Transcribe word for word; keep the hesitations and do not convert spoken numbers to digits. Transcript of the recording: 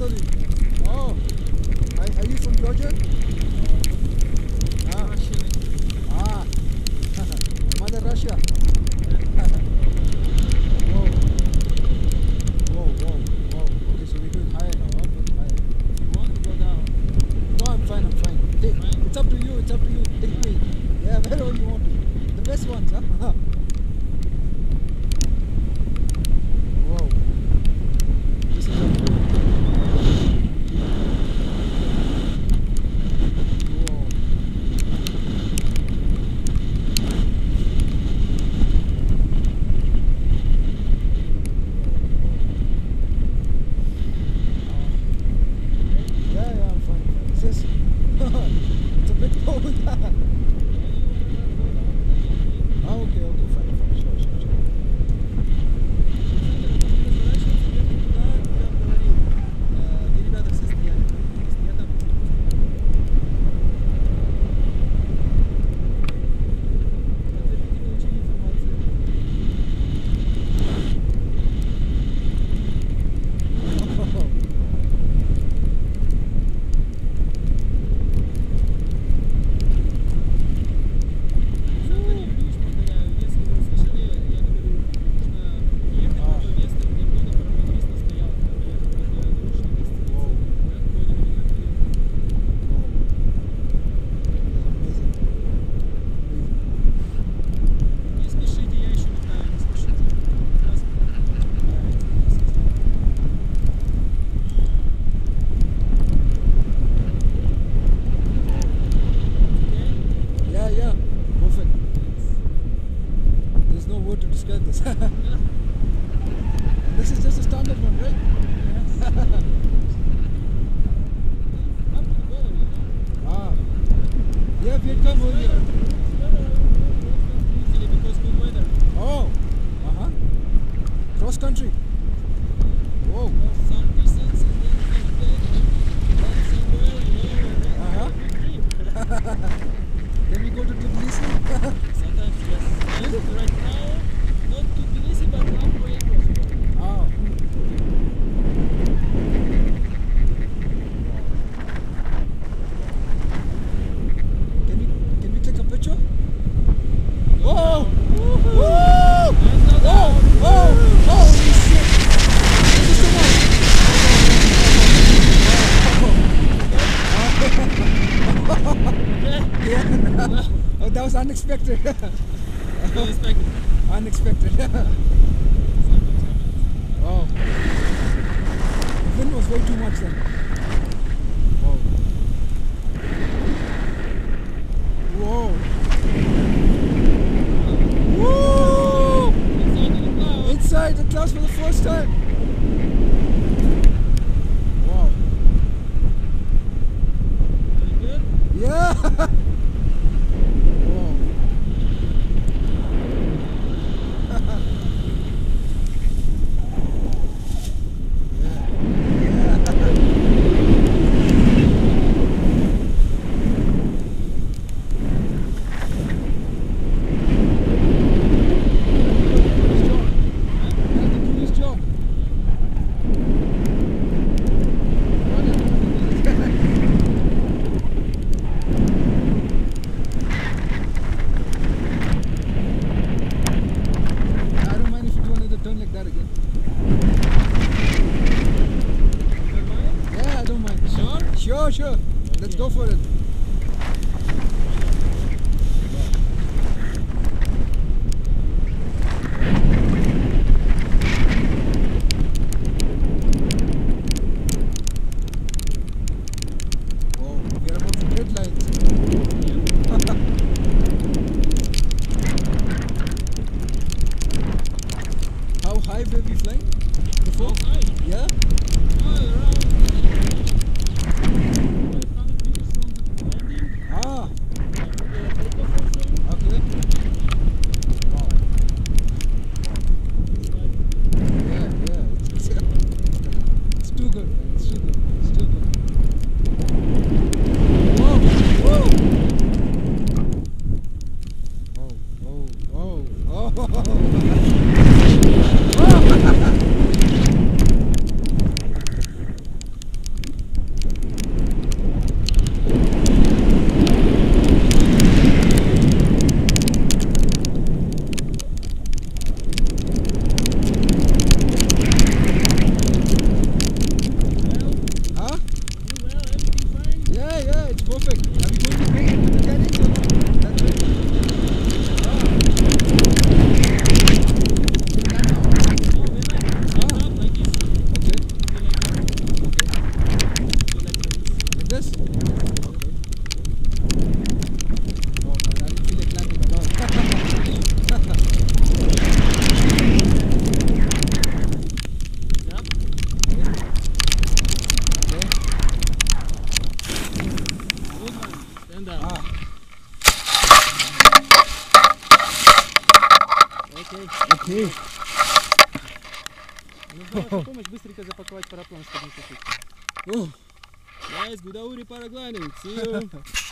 study? Oh, are, are you from Georgia? Ah, ah, Mother Russia. Whoa, whoa, whoa, whoa. Okay, so we're going higher now. Huh? Going higher. If you want to go down. No, I'm fine. I'm fine. Take, Fine? It's up to you. It's up to you. Take me. Yeah, wherever you want to. The best ones, huh? Whoa. This is a Whoa. Yeah, yeah, I'm fine. It's just, it's a bit cold. Ah, okay, okay, fine, fine, sure, sure, sure. Yeah, yeah, perfect. There's no word to describe this. This is just a standard one, right? Ah, yeah, we had come earlier. Because good weather. Oh, uh-huh. Cross country. Whoa. Some distance and then then somewhere, Uh-huh. dream. Can we go to Tbilisi? Sometimes yes. And right now, not to Tbilisi, but halfway across. Oh. Can we can we take a picture? Whoa! Woo! Whoa! Whoa! Holy shit! Thank you so much. Yeah. Oh, that was unexpected. Unexpected. Unexpected. Oh. The wind was way too much then. Whoa. Whoa. Woo! Inside the clouds for the first time. Wow. Very good. Yeah. Whoa. Turn like that again. Don't mind? Yeah, I don't mind. Sure? Sure, sure. Let's go for it. Oh, we are about the red lines. How high were we flying before? How high? Yeah? Oh, around five hundred meters from the landing. Ah, Okay. okay. Wow. Yeah, yeah. It's, it's, it's too good, man. It's too good. It's too good. Whoa! Whoa! Oh, oh, oh, oh! Ух. Нужна ваша помощь быстренько запаковать параплан, чтобы не тушить. Ух. Guys, good hour paragliding. See you.